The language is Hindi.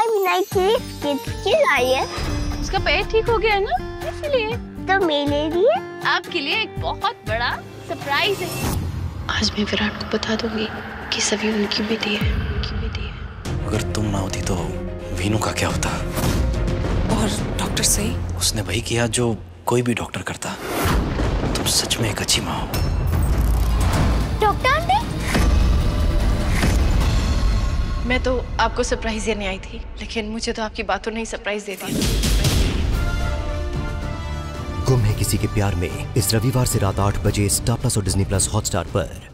नाइट के लिए स्केट्स क्यों लाई है? उसका पैर ठीक हो गया है ना, इसलिए। तो मेरे लिए? आपके लिए एक बहुत बड़ा सरप्राइज है। आज मैं विराट को बता दूंगी कि सभी उनकी बेटी है, उनकी बेटी है। अगर तुम ना होती तो वीनू का क्या होता? और डॉक्टर सही? उसने वही किया जो कोई भी डॉक्टर करता। तुम सच में एक अच्छी माँ हो। Doctor aunty? मैं तो आपको सरप्राइज देने आई थी, लेकिन मुझे तो आपकी बातों ने ही सरप्राइज दे दिया। गुम है किसी के प्यार में इस रविवार से रात 8 बजे स्टार प्लस और डिज्नी प्लस हॉटस्टार पर।